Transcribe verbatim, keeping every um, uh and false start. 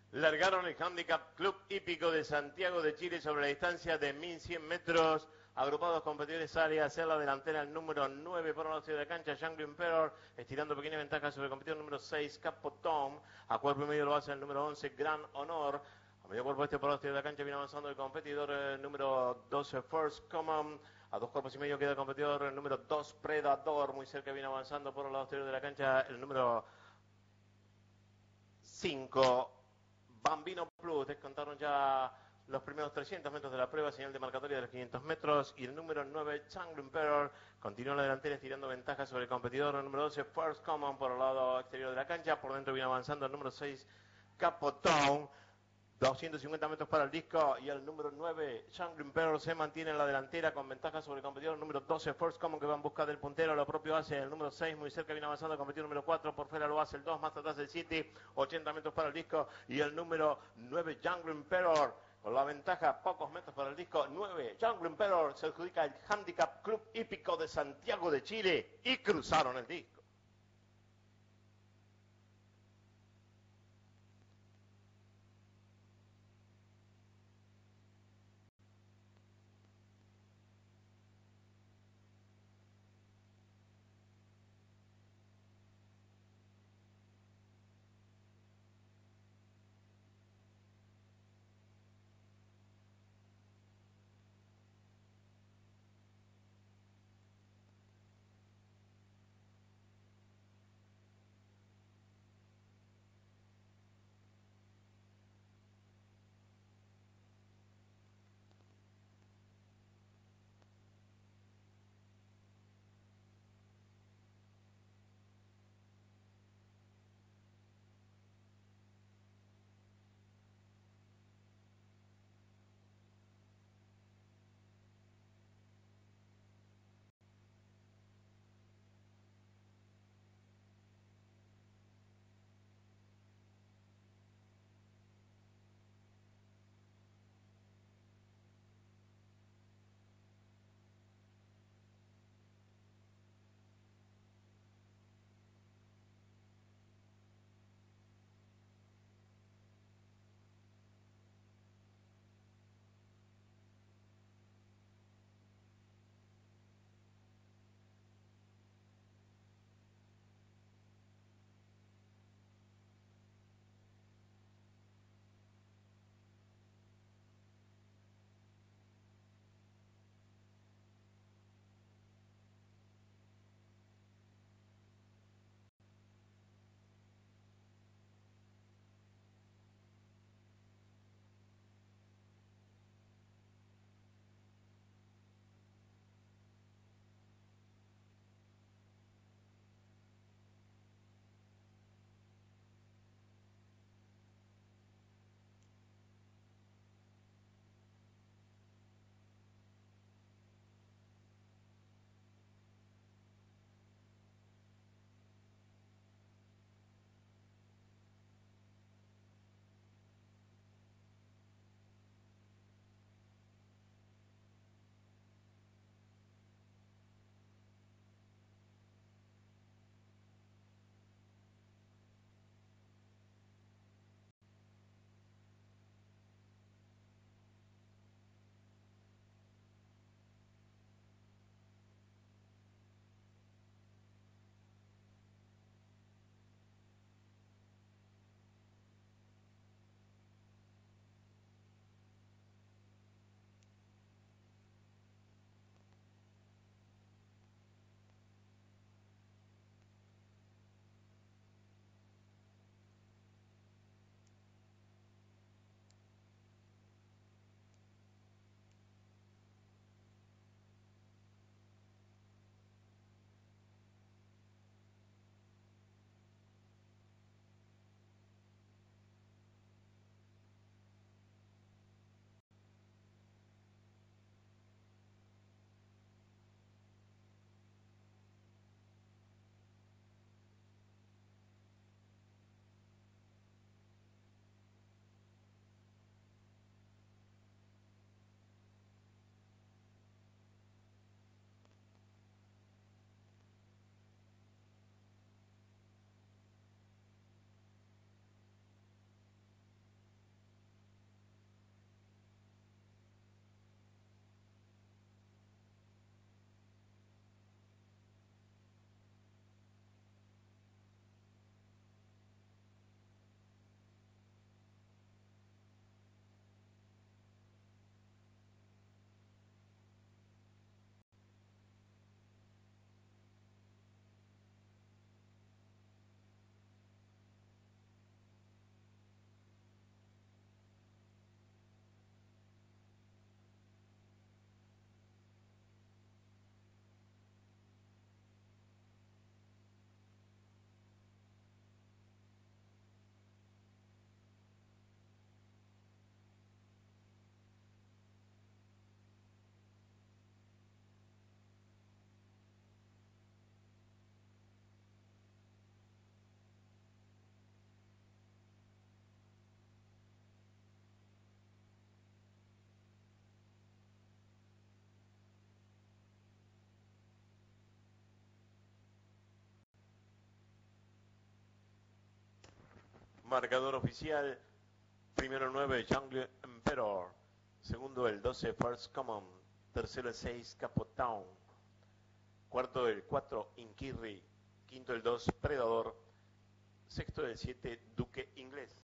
Largaron el Handicap Club Hípico de Santiago de Chile sobre la distancia de mil cien metros. Agrupados competidores área hacia la delantera el número nueve por un lado de la cancha, Jungle Emperor, estirando pequeña ventaja sobre el competidor número seis, Capo Tom. A cuerpo y medio lo hace el número once, Gran Honor. A medio cuerpo este por el de la cancha viene avanzando el competidor eh, número doce, First Common. A dos cuerpos y medio queda el competidor el número dos, Predador. Muy cerca viene avanzando por el lado exterior de la cancha el número cinco, Bambino Plus. Descontaron ya los primeros trescientos metros de la prueba, señal de marcatoria de los quinientos metros. Y el número nueve, Jungle Emperor, continúa en la delantera estirando ventaja sobre el competidor. El número doce, First Common, por el lado exterior de la cancha. Por dentro viene avanzando el número seis, Capotón. doscientos cincuenta metros para el disco y el número nueve, Jungle Emperor, se mantiene en la delantera con ventaja sobre el competidor. El número doce, First Common, que va en busca del puntero, lo propio hace el número seis, muy cerca viene avanzando el competidor número cuatro, por fuera lo hace el dos, más atrás el siete, ochenta metros para el disco y el número nueve, Jungle Emperor, con la ventaja, pocos metros para el disco. nueve, Jungle Emperor, se adjudica el Handicap Club Hípico de Santiago de Chile y cruzaron el disco. Marcador oficial, primero el nueve, Jungle Emperor. Segundo el doce, First Common. Tercero el seis, Capotown. Cuarto el cuatro, Inkirri. Quinto el dos, Predador. Sexto el siete, Duque Inglés.